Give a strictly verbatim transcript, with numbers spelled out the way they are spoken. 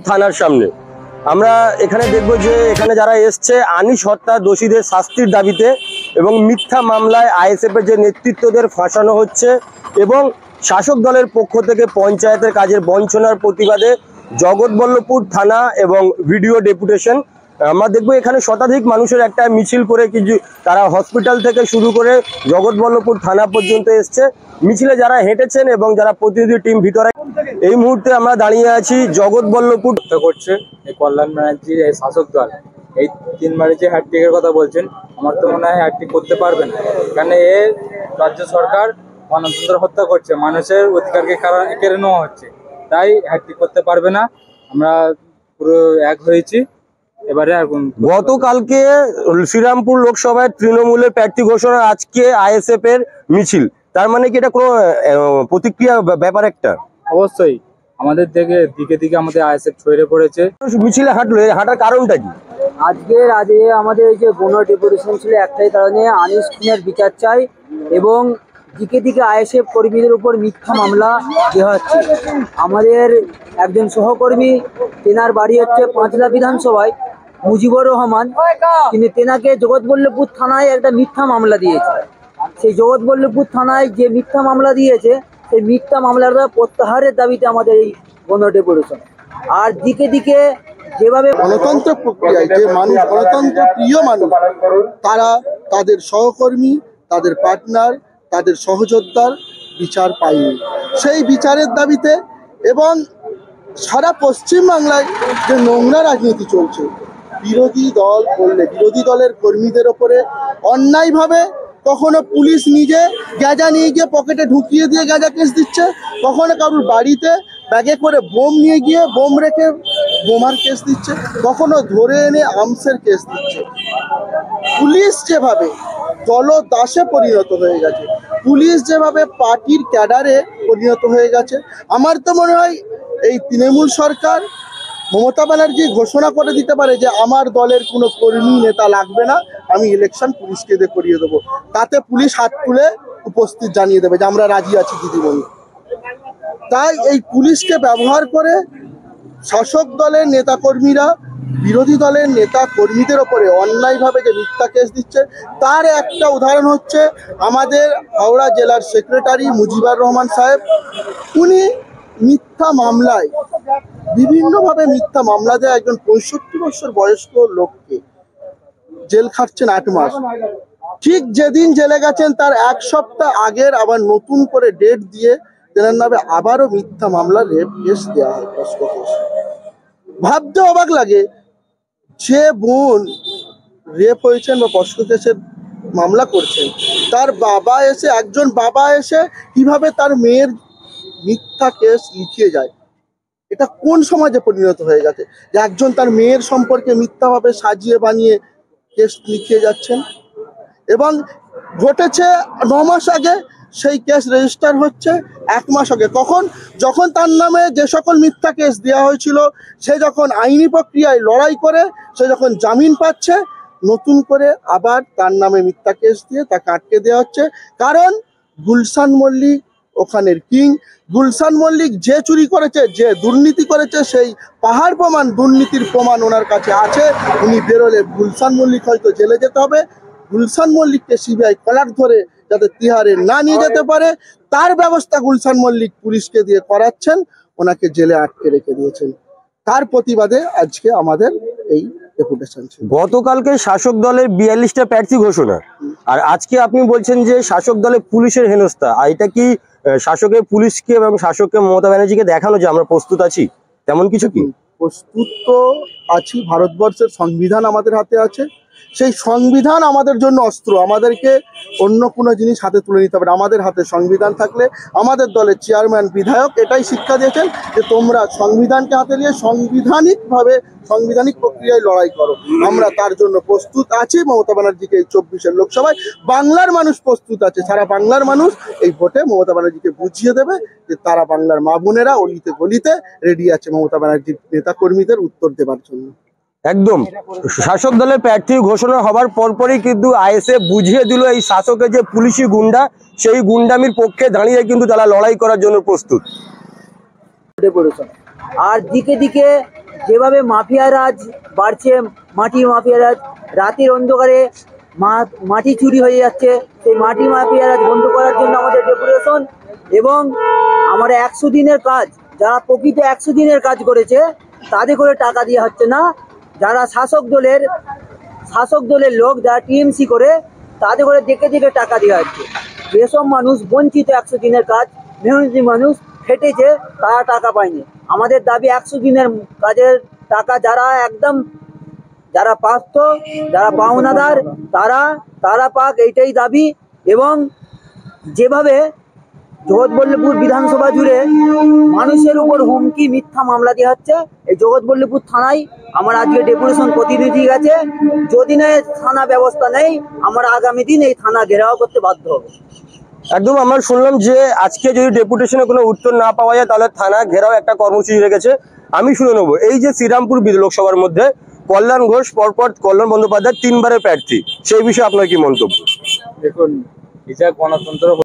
থানার সামনে। আমরা এখানে দেখব যে এখানে যারা এসছে আনিস হত্যা দোষীদের শাস্তির দাবিতে এবং মিথ্যা মামলায় আইএসএফ এর যে নেতৃত্বদের ফাঁসানো হচ্ছে এবং শাসক দলের পক্ষ থেকে পঞ্চায়েতের কাজের বঞ্চনার প্রতিবাদে জগৎবল্লভপুর থানা এবং ভিডিও ডেপুটেশন। আমরা দেখবো এখানে শতাধিক মানুষের একটা মিছিল করে কিছু তারা হসপিটাল থেকে শুরু করে জগৎবল্লভপুর থানা পর্যন্ত এসছে। মিছিলে যারা হেঁটেছেন এবং যারা প্রতিনিধি টিম ভিতরে, এই মুহূর্তে আমরা দাঁড়িয়ে আছি জগৎবল্লভপুর করছে এই কল্যাণ ব্যানার্জির এই শাসক দল। এই তিনবারে যে হ্যাটট্রিকের কথা বলছেন, আমার তো মনে হয় হ্যাটট্রিক করতে পারবে না, কারণ এ রাজ্য সরকার গণতন্ত্র হত্যা করছে, মানুষের অধিকারকে কেড়ে নেওয়া হচ্ছে, তাই হ্যাটট্রিক করতে পারবে না। আমরা পুরো এক হয়েছি এবারে। গতকালকে শ্রীরামপুর লোকসভায় তৃণমূলের প্রার্থী ঘোষণা, আজকে আইএসএফ এর মিছিল, তার মানে কি এটা কোনো প্রতিক্রিয়া ব্যাপার? একটা অবশ্যই আমাদের দিকে দিকে দিকে আমাদের আইএসএফ ছড়িয়ে পড়েছে। মিছিলে হাঁটলো, হাঁটার কারণটা কি? আজকে আজকে আমাদের যে গণ ডেপুটেশন ছিল একটাই কারণে, আনিস খুনের বিচার চাই এবং দিকে দিকে আইএসএফ কর্মীদের উপর মিথ্যা মামলা দেওয়া হচ্ছে। আমাদের একজন সহকর্মী, তেনার বাড়ি হচ্ছে পাঁচলা বিধানসভায়, মুজিবুর রহমান, কিন্তু তেনাকে জগৎবল্লভপুর থানায় একটা মিথ্যা মামলা দিয়েছে। সেই জগৎবল্লভপুর থানায় যে মিথ্যা মামলা দিয়েছে, সেই মিথ্যা মামলাটা প্রত্যাহারের দাবিতে আমাদের এই গণ ডেপুটেশন। আর দিকে দিকে যেভাবে গণতন্ত্র প্রক্রিয়ায় যে মানুষ গণতন্ত্র প্রিয় মানুষ, তারা তাদের সহকর্মী, তাদের পার্টনার, তাদের সহযোদ্ধার বিচার পায়নি, সেই বিচারের দাবিতে এবং সারা পশ্চিমবাংলায় যে নোংরা রাজনীতি চলছে, বিরোধী দল করলে বিরোধী দলের কর্মীদের ওপরে অন্যায়ভাবে কখনো পুলিশ নিজে গাঁজা নিয়ে গিয়ে পকেটে ঢুকিয়ে দিয়ে গাঁজা কেস দিচ্ছে, কখনো কারোর বাড়িতে ব্যাগে করে বোম নিয়ে গিয়ে বোম রেখে বোমার কেস দিচ্ছে, কখনো ধরে এনে আর্মসের কেস দিচ্ছে। পুলিশ যেভাবে দলদাসে পরিণত হয়ে গেছে, পুলিশ যেভাবে পার্টির ক্যাডারে পরিণত হয়ে গেছে, আমার তো মনে হয় এই তৃণমূল সরকার মমতা ব্যানার্জি ঘোষণা করে দিতে পারে যে আমার দলের কোনো কর্মী নেতা লাগবে না, আমি ইলেকশন পুলিশকে দিয়ে করিয়ে দেবো, তাতে পুলিশ হাত তুলে উপস্থিত জানিয়ে দেবে যে আমরা রাজি আছি দিদিমণি। তাই এই পুলিশকে ব্যবহার করে শাসক দলের নেতাকর্মীরা বিরোধী দলের নেতা কর্মীদের ওপরে অন্যায়ভাবে যে মিথ্যা কেস দিচ্ছে, তার একটা উদাহরণ হচ্ছে আমাদের হাওড়া জেলার সেক্রেটারি মুজিবুর রহমান সাহেব। উনি মিথ্যা মামলায়, বিভিন্নভাবে মিথ্যা মামলা দেয় একজন পঁয়ষট্টি বছর বয়স্ক লোককে জেল খাটছেন আট মাস। ঠিক যেদিন জেলে গেছেন তার এক সপ্তাহ আগের আবার নতুন করে ডেট দিয়ে তেনার নামে আবারও মিথ্যা মামলা রেপ কেস দেওয়া হয়, পস্কো কেস। ভাবতে অবাক লাগে, যে বোন রেপ হয়েছেন বা পস্কো কেসের মামলা করছেন, তার বাবা এসে একজন বাবা এসে কিভাবে তার মেয়ের মিথ্যা কেস লিখিয়ে যায়। এটা কোন সমাজে পরিণত হয়ে গেছে যে একজন তার মেয়ের সম্পর্কে মিথ্যাভাবে সাজিয়ে বানিয়ে কেস লিখিয়ে যাচ্ছেন। এবং ঘটেছে ন মাস আগে, সেই কেস রেজিস্টার হচ্ছে এক মাস আগে। কখন? যখন তার নামে যে সকল মিথ্যা কেস দেওয়া হয়েছিল, সে যখন আইনি প্রক্রিয়ায় লড়াই করে সে যখন জামিন পাচ্ছে, নতুন করে আবার তার নামে মিথ্যা কেস দিয়ে তাকে আটকে দেওয়া হচ্ছে। কারণ গুলশান মল্লিক ওখানের কিং, গুলশান মল্লিক যে চুরি করেছে, যে দুর্নীতি করেছে, সেই পাহাড় প্রমাণ দুর্নীতির প্রমাণ ওনার কাছে আছে। উনি বেরোলে গুলশান মল্লিক হয়তো জেলে যেতে হবে। গুলশান মল্লিককে সিবিআই কলার ধরে যাতে তিহারে না নিয়ে যেতে পারে, তার ব্যবস্থা গুলশান মল্লিক পুলিশকে দিয়ে করাচ্ছেন, ওনাকে জেলে আটকে রেখে দিয়েছেন। তার প্রতিবাদে আজকে আমাদের এই ডেপুটেশন ছিল। গতকালকে শাসক দলের বিয়াল্লিশটা প্রার্থী ঘোষণা, আর আজকে আপনি বলছেন যে শাসক দলের পুলিশের হেনস্থা। এটা কি শাসকের পুলিশকে এবং শাসককে মমতা ব্যানার্জিকে দেখানো যে আমরা প্রস্তুত আছি, তেমন কিছু কি? প্রস্তুত তো আছি, ভারতবর্ষের সংবিধান আমাদের হাতে আছে, সেই সংবিধান আমাদের জন্য অস্ত্র। আমাদেরকে অন্য কোনো জিনিস হাতে তুলে নিতে হবে না। আমাদের হাতে সংবিধান থাকলে, আমাদের দলের চেয়ারম্যান বিধায়ক এটাই শিক্ষা দিয়েছেন যে তোমরা সংবিধানকে হাতে নিয়ে সাংবিধানিকভাবে সাংবিধানিক প্রক্রিয়ায় লড়াই করো। আমরা তার জন্য প্রস্তুত আছি। মমতা ব্যানার্জিকে এই চব্বিশের লোকসভায় বাংলার মানুষ প্রস্তুত আছে। সারা বাংলার মানুষ এই ভোটে মমতা ব্যানার্জিকে বুঝিয়ে দেবে যে তারা বাংলার মা বোনেরা অলিতে গলিতে রেডি আছে মমতা ব্যানার্জির নেতা কর্মীদের উত্তর দেবার জন্য। একদম শাসক দলের প্রার্থী ঘোষণা হবার পরপরই কিন্তু আইএসএফ বুঝিয়ে দিল এই শাসকের যে পুলিশি গুন্ডা, সেই গুন্ডামির পক্ষে দাঁড়িয়ে কিন্তু তারা লড়াই করার জন্য প্রস্তুত। আর দিকে দিকে যেভাবে মাফিয়া রাজ বাড়ছে, মাটি মাফিয়া রাজ, রাতের অন্ধকারে মা- মাটি চুরি হয়ে যাচ্ছে, সেই মাটি মাফিয়া রাজ বন্ধ করার জন্য আমাদের ডেপুটেশন। এবং আমরা একশো দিনের কাজ, যারা প্রকৃত একশো দিনের কাজ করেছে তাদের করে টাকা দেওয়া হচ্ছে না। যারা শাসক দলের শাসক দলের লোক, যারা টিএমসি করে, তাদের করে দেখে দেখে টাকা দেওয়া হচ্ছে। যেসব মানুষ বঞ্চিত একশো দিনের কাজ, মেহনতি মানুষ খেটেছে, তারা টাকা পায়নি। আমাদের দাবি একশো দিনের কাজের টাকা যারা একদম যারা প্রাপ্ত, যারা পাওনাদার, তারা তারা পাক, এইটাই দাবি। এবং যেভাবে জগৎবল্লভপুর বিধানসভা জুড়ে মানুষের উপর হুমকি, মিথ্যা মামলা দেওয়া হচ্ছে, এই জগৎবল্লভপুর থানায় আমার আজকে ডেপুটেশন প্রতিনিধি গেছে। যদি না থানা ব্যবস্থা নেই, আমরা আগামী দিন এই থানা ঘেরাও করতে বাধ্য হব। একদম আমরা শুনলাম যে আজকে যদি ডেপুটেশনে কোনো উত্তর না পাওয়া যায় তাহলে থানা ঘেরাও একটা কর্মসূচি রেখেছে। আমি শুনে নেবো, এই যে শ্রীরামপুর বিধ- লোকসভার মধ্যে কল্যাণ ঘোষ পরপর কল্যাণ বন্দ্যোপাধ্যায় তিনবারের প্রার্থী, সেই বিষয়ে আপনার কি মন্তব্য? দেখুন, এটা গণতন্ত্র